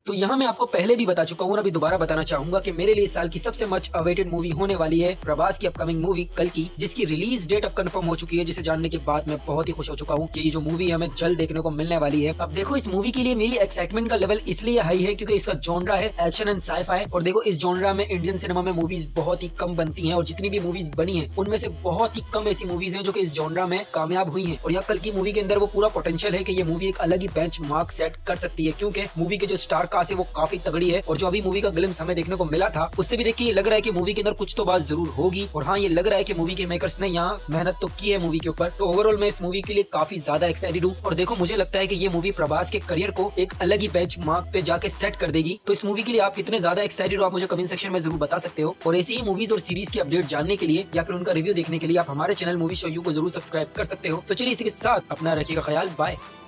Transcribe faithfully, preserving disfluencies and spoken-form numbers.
तो यहाँ मैं आपको पहले भी बता चुका हूँ और अभी दोबारा बताना चाहूंगा कि मेरे लिए इस साल की सबसे मच अवेटेड मूवी होने वाली है प्रभास की अपकमिंग मूवी कल की, जिसकी रिलीज डेट अब कंफर्म हो चुकी है, जिसे जानने के बाद मैं बहुत ही खुश हो चुका हूँ कि ये जो मूवी हमें जल्द देखने को मिलने वाली है। अब देखो, इस मूवी के लिए मेरी एक्साइटमेंट का लेवल इसलिए हाई है क्योंकि इसका जॉनरा है एक्शन एंड साइ-फाई, और देखो इस जॉनरा में इंडियन सिनेमा में मूवीज बहुत ही कम बनती हैं, और जितनी भी मूवीज बनी हैं उनमें से बहुत ही कम ऐसी मूवीज हैं जो कि इस जॉनरा में कामयाब हुई हैं। और यहाँ कल की मूवी के अंदर वो पूरा पोटेंशियल है कि ये मूवी एक अलग ही बेंच मार्क सेट कर सकती है, क्योंकि मूवी के जो स्टार कास्ट है वो काफी तगड़ी है, और जो अभी मूवी का ग्लिम्स हमें देखने को मिला था उससे भी देखिए लग रहा है कि मूवी के अंदर कुछ तो बात जरूर होगी। और हाँ, ये लग रहा है कि मूवी के मेकर्स ने यहाँ मेहनत तो की है मूवी के ऊपर। तो ओवरऑल मैं इस मूवी के लिए काफी ज्यादा एक्साइटेड हूँ, और देखो मुझे लगता है कि ये मूवी प्रभास के करियर को एक अलग ही बेंच मार्क पे जाके सेट कर देगी। तो इस मूवी के लिए आप कितने ज्यादा एक्साइटेड हो आप मुझे कमेंट सेक्शन में जरूर बता सकते हो, और ऐसी ही मूवीज और सीरीज की अपडेट जानने के लिए या फिर उनका रिव्यू देखने के लिए आप हमारे चैनल मूवी शो यू को जरूर सब्सक्राइब कर सकते हो। तो चलिए इसी के साथ अपना रखिएगा ख्याल, बाय।